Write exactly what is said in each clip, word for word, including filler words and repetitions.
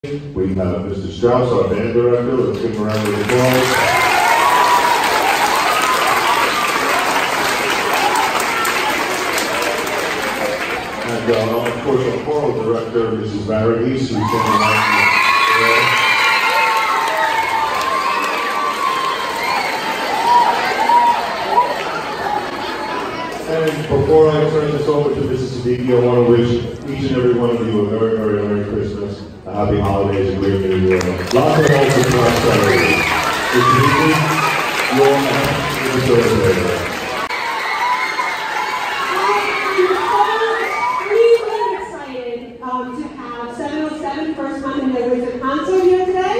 We have Mister Strauss, our band director. Let's give him a round of applause. And uh, of course, our choral director, Missus Varghese, who's standing right here. And before I turn this over to Missus Siddiqui, I want to wish each and every one of you a very, very Merry Christmas, a Happy Holidays, a great New Year. Lots of hopes and prosperity. Mister Siddiqui, you're the facilitator. seven oh seven First Time in the Winter Concert here today.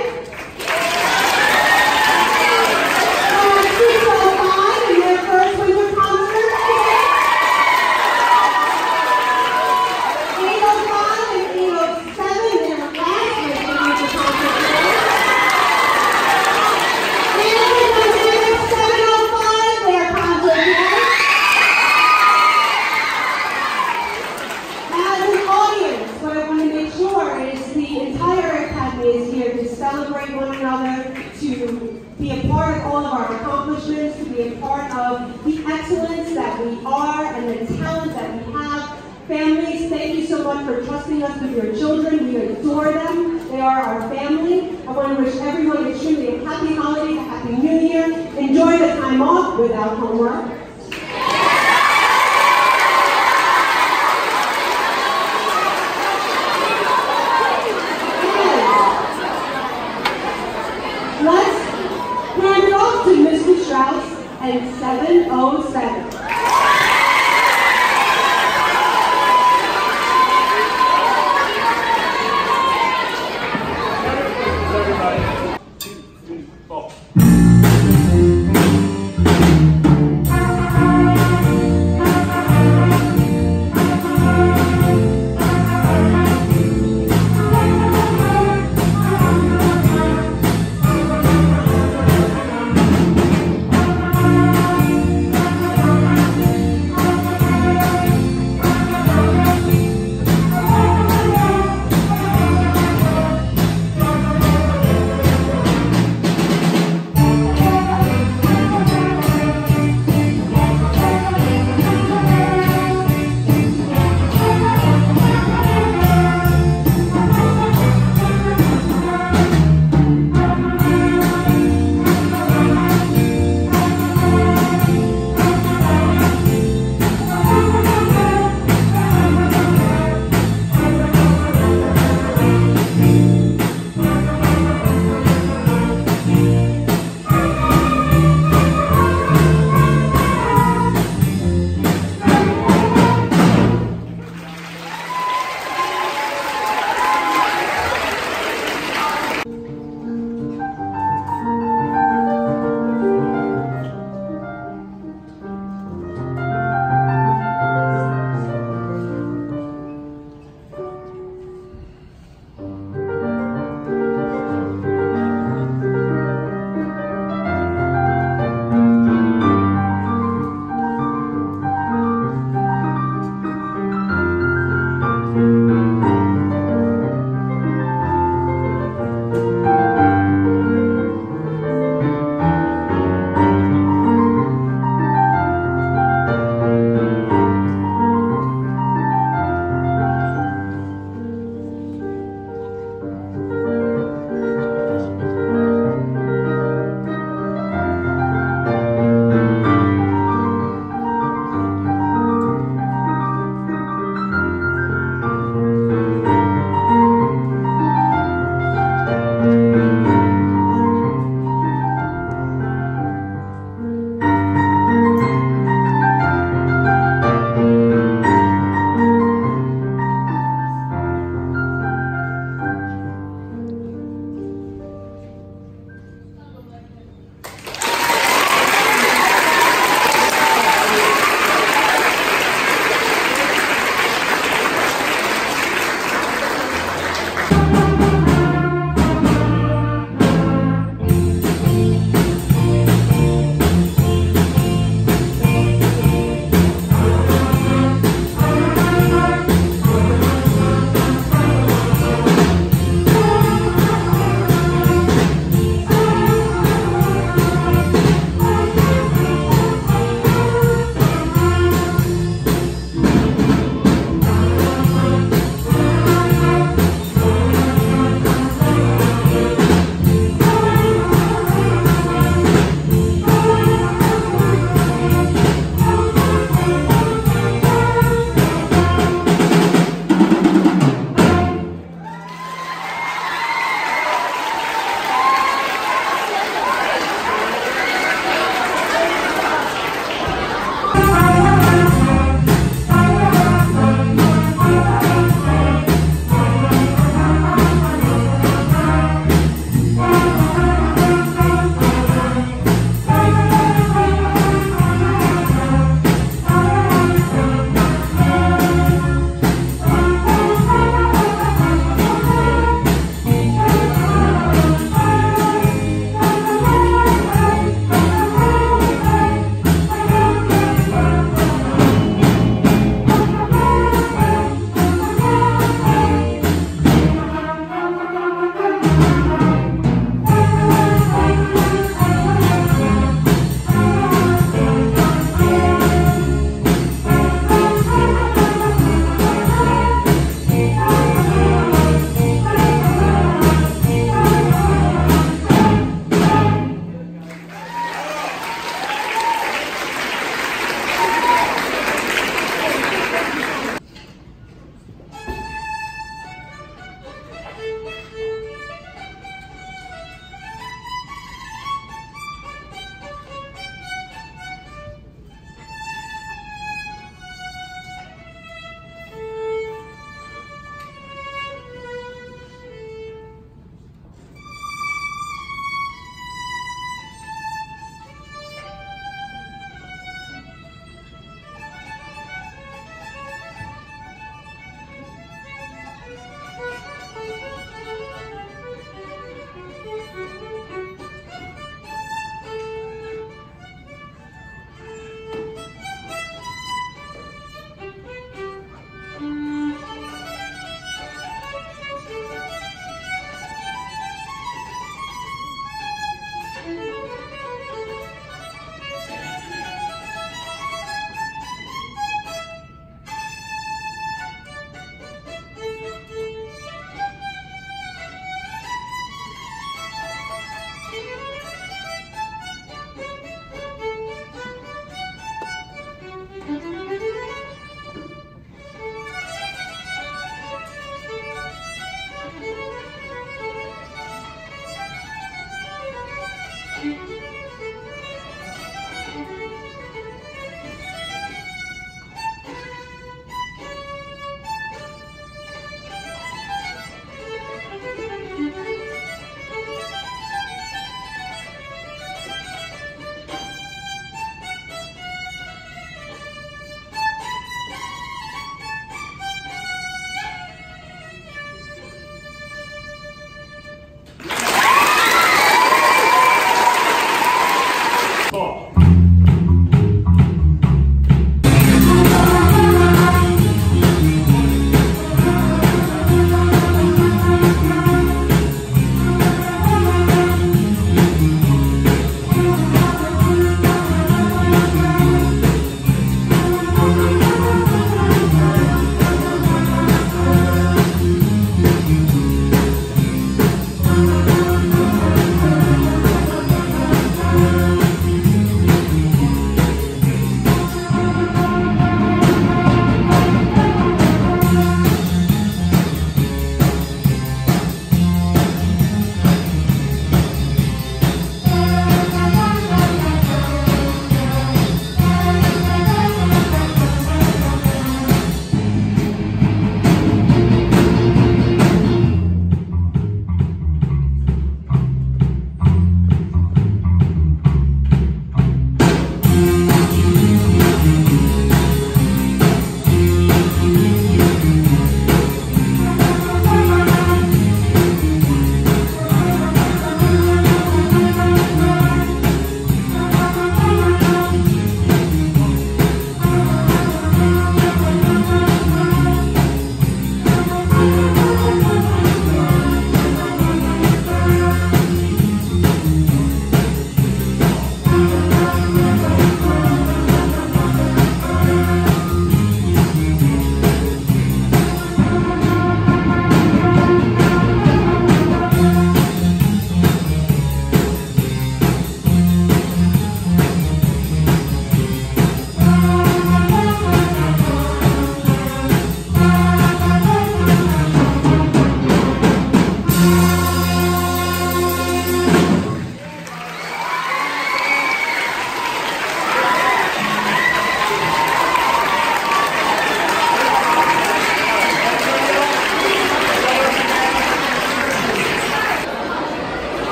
Uh, six oh five in their first winter concert. eight oh five and eight oh seven in their last winter concert today. And seven oh five their concert today. As an audience, what I want to make sure is the entire Academy is here to celebrate one another, to be a part of all of our accomplishments, to be a part of the excellence that we are and the talent that we have. Families, thank you so much for trusting us with your children. We adore them. They are our family. I want to wish everyone extremely a happy holiday, a happy new year. Enjoy the time off without homework.